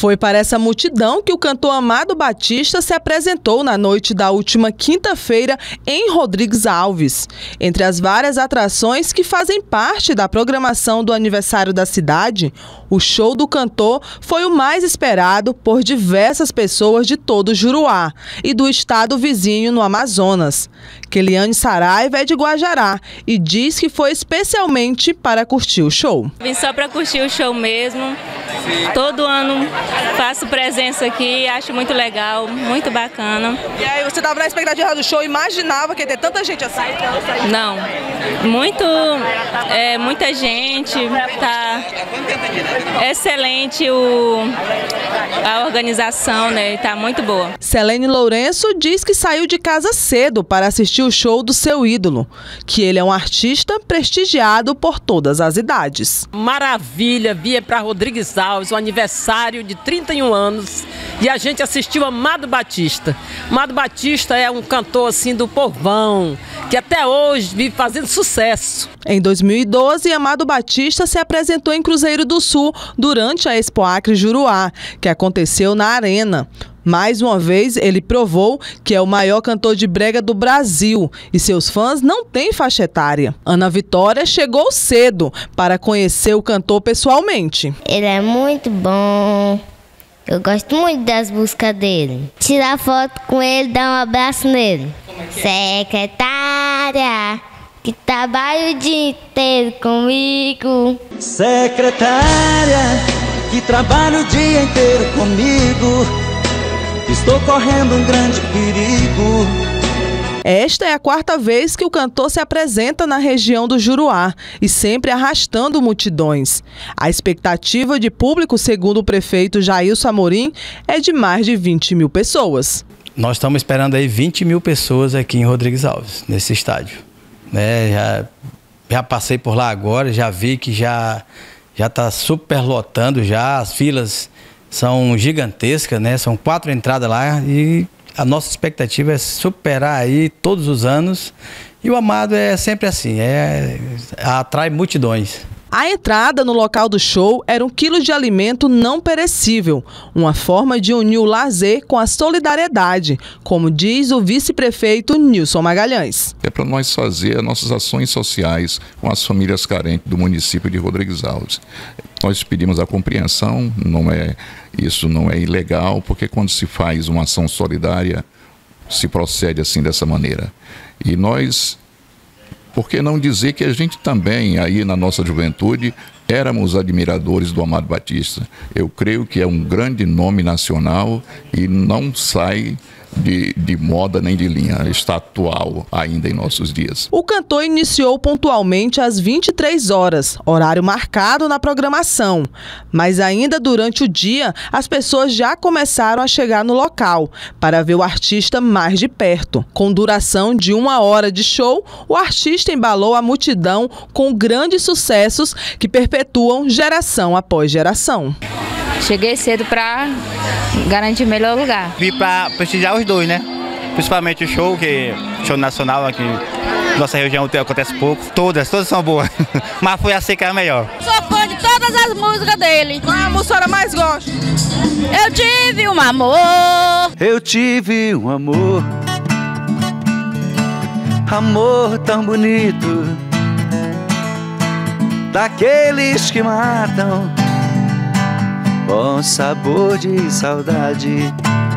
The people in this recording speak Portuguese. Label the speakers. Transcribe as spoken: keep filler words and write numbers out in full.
Speaker 1: Foi para essa multidão que o cantor Amado Batista se apresentou na noite da última quinta-feira em Rodrigues Alves. Entre as várias atrações que fazem parte da programação do aniversário da cidade, o show do cantor foi o mais esperado por diversas pessoas de todo o Juruá e do estado vizinho no Amazonas. Keliane Saraiva é de Guajará e diz que foi especialmente para curtir o show.
Speaker 2: Vim só para curtir o show mesmo. Todo ano faço presença aqui, acho muito legal, muito bacana.
Speaker 1: E aí, você estava na expectativa do show, imaginava que ia ter tanta gente assim?
Speaker 2: Não, muito, é, muita gente, tá excelente o, a organização, né, tá muito boa.
Speaker 1: Selene Lourenço diz que saiu de casa cedo para assistir o show do seu ídolo, que ele é um artista prestigiado por todas as idades.
Speaker 3: Maravilha, via para Rodrigues Alves, o aniversário de trinta e um anos, e a gente assistiu Amado Batista. Amado Batista é um cantor assim do povão, que até hoje vive fazendo sucesso.
Speaker 1: Em dois mil e doze, Amado Batista se apresentou em Cruzeiro do Sul durante a Expo Acre Juruá, que aconteceu na Arena. Mais uma vez, ele provou que é o maior cantor de brega do Brasil e seus fãs não têm faixa etária. Ana Vitória chegou cedo para conhecer o cantor pessoalmente.
Speaker 4: Ele é muito bom. Eu gosto muito das músicas dele. Tirar foto com ele, dar um abraço nele. Secretária, que trabalha o dia inteiro comigo.
Speaker 5: Secretária, que trabalha o dia inteiro comigo. Estou correndo um grande perigo.
Speaker 1: Esta é a quarta vez que o cantor se apresenta na região do Juruá e sempre arrastando multidões. A expectativa de público, segundo o prefeito Jailson Amorim, é de mais de vinte mil pessoas.
Speaker 6: Nós estamos esperando aí vinte mil pessoas aqui em Rodrigues Alves, nesse estádio. Né, já, já passei por lá agora, já vi que já já está superlotando já, as filas são gigantescas, né? São quatro entradas lá e a nossa expectativa é superar aí todos os anos. E o Amado é sempre assim, é, atrai multidões.
Speaker 1: A entrada no local do show era um quilo de alimento não perecível, uma forma de unir o lazer com a solidariedade, como diz o vice-prefeito Nilson Magalhães.
Speaker 7: É para nós fazer as nossas ações sociais com as famílias carentes do município de Rodrigues Alves. Nós pedimos a compreensão, não é, isso não é ilegal, porque quando se faz uma ação solidária, se procede assim dessa maneira. E nós... Por que não dizer que a gente também, aí na nossa juventude, éramos admiradores do Amado Batista? Eu creio que é um grande nome nacional e não sai de, de moda nem de linha, está atual ainda em nossos dias.
Speaker 1: O cantor iniciou pontualmente às vinte e três horas, horário marcado na programação. Mas ainda durante o dia, as pessoas já começaram a chegar no local para ver o artista mais de perto. Com duração de uma hora de show, o artista embalou a multidão com grandes sucessos que perpetuam geração após geração.
Speaker 8: Cheguei cedo para garantir melhor lugar.
Speaker 9: Vim para prestigiar os dois, né? Principalmente o show, que show nacional aqui, nossa região acontece pouco. Todas, todas são boas, mas foi a seca a melhor.
Speaker 10: Sou fã de todas as músicas dele.
Speaker 1: Qual é a música que a senhora mais gosta?
Speaker 10: Eu tive um amor.
Speaker 5: Eu tive um amor, amor tão bonito, daqueles que matam, com sabor de saudade.